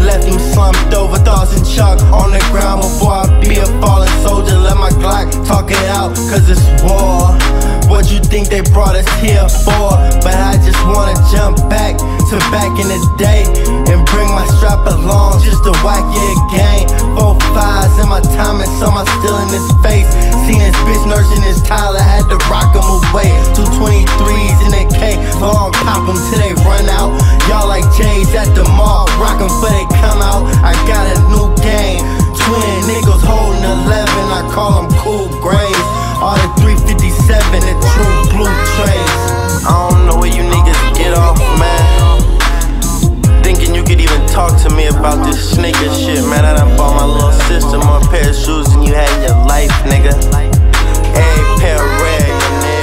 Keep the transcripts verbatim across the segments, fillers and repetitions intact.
left him slumped over, thoughts in chalk on the ground. Before I be a fallen soldier, let my Glock talk it out, cause it's war. What you think they brought us here for? But I just wanna jump back to back in the day and bring my strap along just to whack you again. Four fives in my time and some are still in his face. Seen this bitch nursing his Tyler, had to rock him away. Two twenty-threes in the K, long pop them till they run out. Y'all like J's at the mall, rock them before they come out. I got a new game, twin niggas holding eleven, I call them cool grays. All the three fifty-seven, the true blue trays. I don't know where you niggas get off, man. Thinking you could even talk to me about this sneaker shit, man. I done bought my little sister more pair of shoes than you had in your life, nigga. Every pair of red,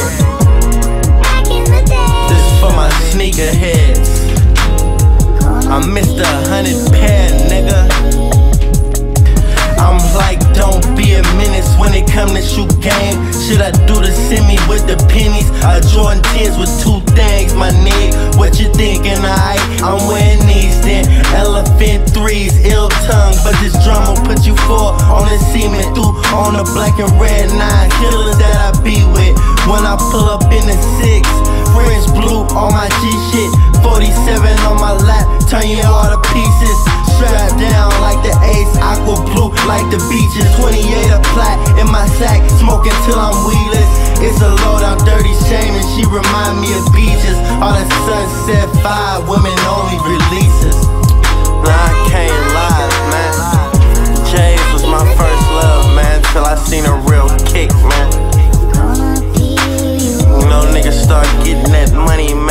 nigga. This is for my sneaker heads. I'm Mister Hundred Pair, nigga. I'm like, don't be a menace when it come to shoot game. Should I do the semi with the pennies? I Jordan tens with two things, my nigga. What you thinking, alright? I'm wearing these then. Elephant threes, ill tongue, but this drum will put you four on the cement. Through on the black and red nine killers that I be with. When I pull up in the six, French blue on my G shit. forty-seven on my lap, turn you all to pieces. Strapped down like the Ace, aqua blue like the beaches. Twenty-eight a plat in my sack, smoking till I'm weedless. It's a low down dirty shame and she remind me of beaches. All the Sunset five women only releases. Nah, I can't lie, man. J's was my first love, man, till I seen a real kick, man. You know, niggas start getting that money, man.